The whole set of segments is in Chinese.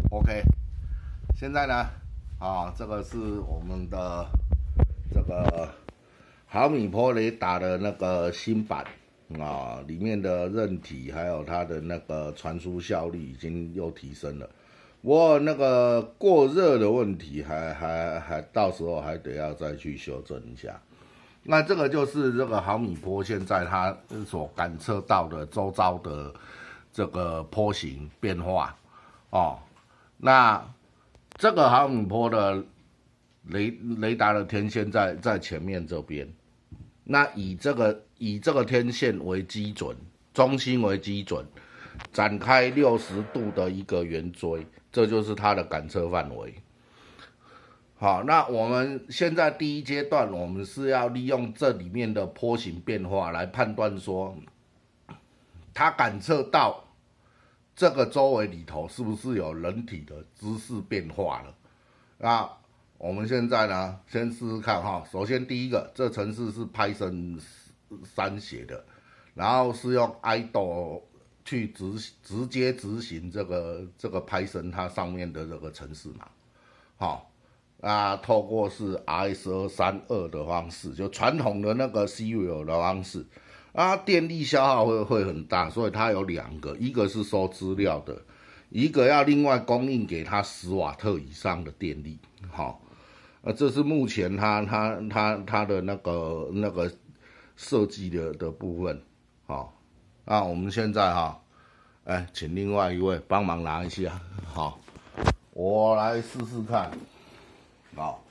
OK， 现在呢，这个是我们的这个毫米波雷达的那个新版里面的韧体还有它的那个传输效率已经又提升了。不过那个过热的问题还到时候还得要再去修正一下。那这个就是这个毫米波现在它所感测到的周遭的这个波形变化哦。那这个毫米波的雷达的天线在前面这边，那以这个天线为基准，中心为基准，展开60度的一个圆锥，这就是它的感测范围。好，那我们现在第一阶段，我们是要利用这里面的波形变化来判断说，它感测到这个周围里头是不是有人体的姿势变化了？那我们现在呢，先试试看哈。首先第一个，这程式是 Python 3写的，然后是用 idle 去直接执行这个 Python 它上面的这个程式嘛。好，那透过是 RS232 的方式，就传统的那个 serial 的方式。电力消耗会很大，所以它有2个，一个是收资料的，一个要另外供应给它10瓦特以上的电力。好，这是目前它的那个设计的部分。好，那我们现在请另外一位帮忙拿一下。好，我来试试看。好，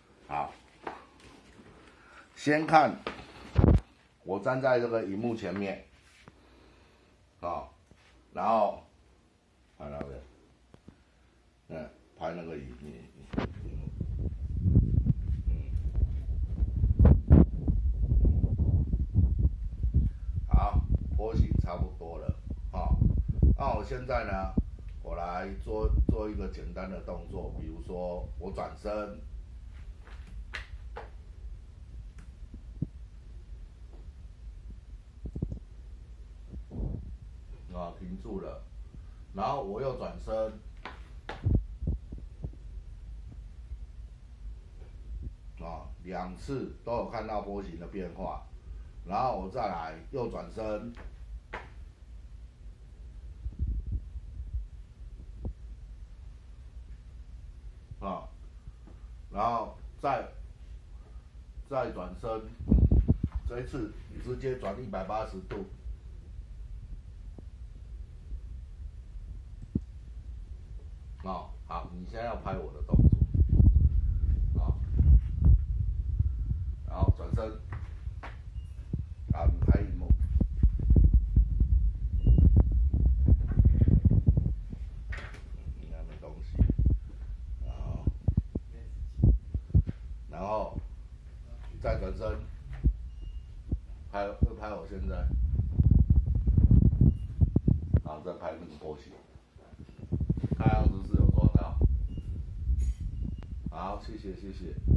先看。我站在这个萤幕前面，然后拍那边，拍那个荧幕，好，波形差不多了，那我现在呢，我来做一个简单的动作，比如说我转身。停住了，然后我又转身，2次都有看到波形的变化，然后我再来右转身，然后再转身，这一次直接转180度。好，你现在要拍我的动作，然后转身，你拍荧幕，应该没东西，然后再转身，拍我现在，然后再拍那个波形。看样子是有抓到，好，谢谢。